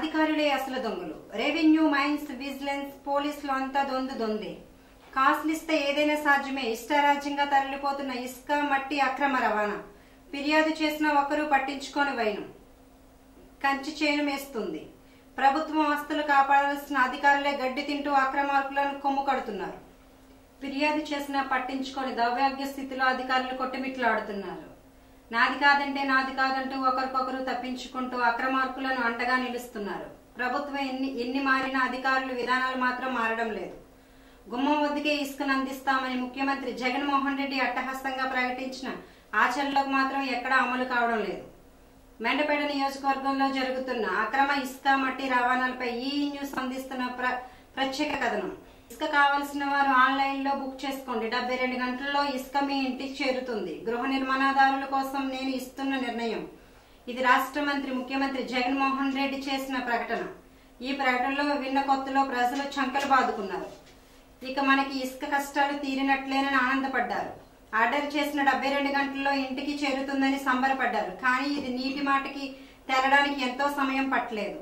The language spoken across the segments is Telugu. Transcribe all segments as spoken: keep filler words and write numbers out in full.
అధికారులే అసలు దొంగలు. రెవెన్యూ, మైన్స్, విజిలెన్స్, పోలీసులు అంతా దొందు దొందే. కాసులిస్తే ఏదైనా సాధ్యమే. ఇష్టారాజ్యంగా తరలిపోతున్న ఇసుక, మట్టి అక్రమ రవాణా. ఫిర్యాదు చేసిన ఒకరు పట్టించుకోని వైనం కంచి చేను మేస్తుంది. ప్రభుత్వం ఆస్తులు కాపాడాల్సిన అధికారులే గడ్డి తింటూ అక్రమార్కులను కొమ్ము కడుతున్నారు. ఫిర్యాదు చేసినా పట్టించుకొని దౌర్భాగ్య స్థితిలో అధికారులు కొట్టుమిట్లాడుతున్నారు. నాది కాదంటే నాది కాదంటూ ఒకరికొకరు తప్పించుకుంటూ అక్రమార్కులను అండగా నిలుస్తున్నారు. ప్రభుత్వం ఎన్ని ఎన్ని మారినా అధికారులు విధానాలు మాత్రం మారడం లేదు. గుమ్మం వద్దకే ఇసుకను అందిస్తామని ముఖ్యమంత్రి జగన్మోహన్ రెడ్డి అట్టహాసంగా ప్రకటించిన ఆచరణలోకి మాత్రం ఎక్కడా అమలు కావడం లేదు. మెండపేట నియోజకవర్గంలో జరుగుతున్న అక్రమ ఇసుక, మట్టి రవాణాలపై ఈ న్యూస్ అందిస్తున్న ప్ర ప్రత్యేక కథనం. ఇసుక కావలసిన వారు ఆన్లైన్ లో బుక్ చేసుకోండి. డెబ్బై రెండు గంటల్లో ఇసుక మీ ఇంటికి చేరుతుంది. గృహ నిర్మాణదారుల కోసం నేను ఇస్తున్న నిర్ణయం. ఇది రాష్ట్ర మంత్రి ముఖ్యమంత్రి జగన్మోహన్ రెడ్డి చేసిన ప్రకటన. ఈ ప్రకటనలో విన్న కొత్తలో ప్రజలు చంకలు బాదుకున్నారు. ఇక మనకి ఇసుక కష్టాలు తీరినట్లేనని ఆనందపడ్డారు. ఆర్డర్ చేసిన డెబ్బై రెండు గంటల్లో ఇంటికి చేరుతుందని సంబరపడ్డారు. కానీ ఇది నీటి మాటకి తేలడానికి ఎంతో సమయం పట్టలేదు.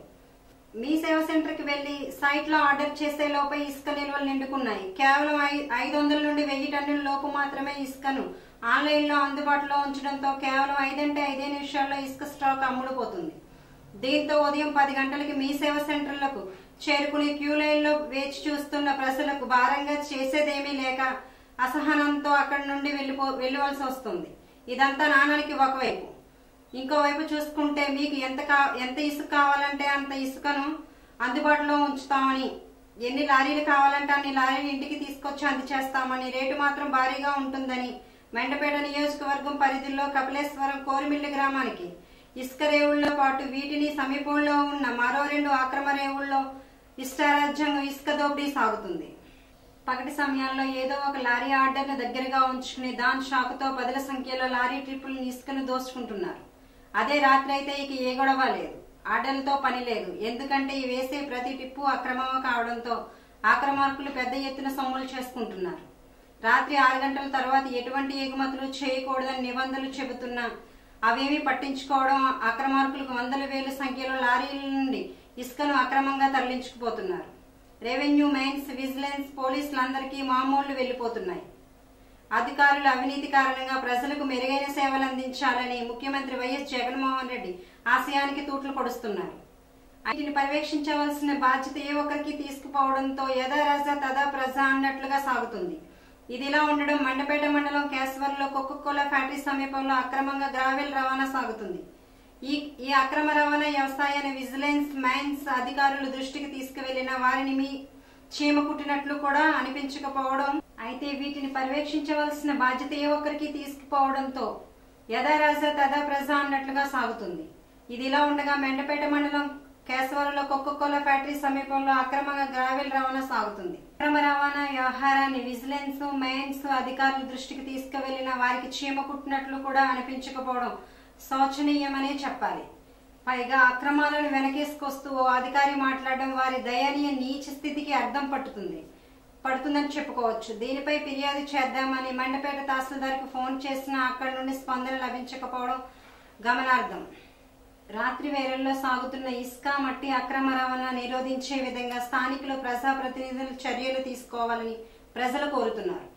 మీ సేవ సెంటర్ కి వెళ్లి సైట్ లో ఆర్డర్ చేసే లోపే ఇసుక నిల్వలు నిండుకున్నాయి. కేవలం ఐదు వందల నుండి వెయ్యి టన్నుల లోపు మాత్రమే ఇసుకను ఆన్లైన్ లో అందుబాటులో ఉంచడంతో కేవలం ఐదంటే ఐదే నిమిషాల్లో ఇసుక స్టాక్ అమ్ముడుపోతుంది. దీంతో ఉదయం పది గంటలకి మీ సేవ సెంటర్లకు చేరుకుని క్యూ లైన్ లో వేచి చూస్తున్న ప్రజలకు భారంగా చేసేదేమీ లేక అసహనంతో అక్కడి నుండి వెళ్లిపో వెళ్లవలసి వస్తుంది. ఇదంతా నాణానికి ఒకవైపు. ఇంకోవైపు చూసుకుంటే మీకు ఎంత కా ఎంత ఇసుక కావాలంటే అంత ఇసుకను అందుబాటులో ఉంచుతామని, ఎన్ని లారీలు కావాలంటే అన్ని లారీలు ఇంటికి తీసుకొచ్చి అందజేస్తామని, రేటు మాత్రం భారీగా ఉంటుందని మెండపేట నియోజకవర్గం పరిధిలో కపిలేశ్వరం, కోరిమిల్లి గ్రామానికి ఇసుక రేవుల్లో పాటు వీటిని సమీపంలో ఉన్న మరో రెండు ఆక్రమ రేవుల్లో ఇష్టారాజ్యంగా ఇసుక దోపిడీ సాగుతుంది. పగటి సమయాల్లో ఏదో ఒక లారీ ఆర్డర్ను దగ్గరగా ఉంచుకుని దాని షాకుతో పదుల సంఖ్యలో లారీ ట్రిప్పులను ఇసుకను దోచుకుంటున్నారు. అదే రాత్రి అయితే ఇక ఏ గొడవ లేదు, ఆర్డర్లతో పని లేదు. ఎందుకంటే ఈ వేసే ప్రతి టిప్పు అక్రమం కావడంతో ఆక్రమార్కులు పెద్ద ఎత్తున సొమ్ములు చేసుకుంటున్నారు. రాత్రి ఆరు గంటల తర్వాత ఎటువంటి ఎగుమతులు చేయకూడదని నిబంధనలు చెబుతున్నా అవేమీ పట్టించుకోవడం, అక్రమార్కులకు వందల వేల సంఖ్యలో లారీల నుండి ఇసుకను అక్రమంగా తరలించుకుపోతున్నారు. రెవెన్యూ, మైన్స్, విజిలెన్స్, పోలీసులందరికీ మామూళ్లు వెళ్లిపోతున్నాయి. అధికారుల అవినీతి కారణంగా ప్రజలకు మెరుగైన సేవలు అందించాలని ముఖ్యమంత్రి వైఎస్ జగన్మోహన్ రెడ్డి ఆశయానికి తూట్లు పొడుస్తున్నారు. వీటిని పర్యవేక్షించవలసిన బాధ్యత ఏ ఒక్కరికి తీసుకుపోవడంతో యథా రాజా తదా ప్రజ అన్నట్లుగా సాగుతుంది. ఇదిలా ఉండడం మండపేట మండలం కేశవర్లో కోకోకోలా ఫ్యాక్టరీ సమీపంలో అక్రమంగా గ్రావెల్ రవాణా సాగుతుంది. ఈ ఈ అక్రమ రవాణా వ్యవసాయాన్ని విజిలెన్స్, మైన్స్ అధికారులు దృష్టికి తీసుకువెళ్లిన వారిని మీ చీమ కుట్టినట్లు కూడా అనిపించకపోవడం, అయితే వీటిని పర్యవేక్షించవలసిన బాధ్యత ఏ ఒక్కరికి తీసుకుపోవడంతో యథా రాజా తదా ప్రజ అన్నట్లుగా సాగుతుంది. ఇదిలా ఉండగా మెండపేట మండలం కేశవరంలో కోకోకోలా ఫ్యాక్టరీ సమీపంలో అక్రమంగా గ్రావెల్ రవాణా సాగుతుంది. అక్రమ రవాణా వ్యవహారాన్ని విజిలెన్స్, మైన్స్ అధికారుల దృష్టికి తీసుకువెళ్లిన వారికి చీమ కుట్టినట్లు కూడా అనిపించకపోవడం శోచనీయమనే చెప్పాలి. పైగా అక్రమాలను వెనకేసుకొస్తూ ఓ అధికారి మాట్లాడడం వారి దయనీయ నీచ స్థితికి అర్థం పట్టుతుంది పడుతుందని చెప్పుకోవచ్చు. దీనిపై ఫిర్యాదు చేద్దామని మండపేట తహసీల్దార్కు ఫోన్ చేసినా అక్కడి నుండి స్పందన లభించకపోవడం గమనార్హం. రాత్రి వేళల్లో సాగుతున్న ఇసుక, మట్టి అక్రమ రవాణా నిరోధించే విధంగా స్థానికులు, ప్రజాప్రతినిధులు చర్యలు తీసుకోవాలని ప్రజలు కోరుతున్నారు.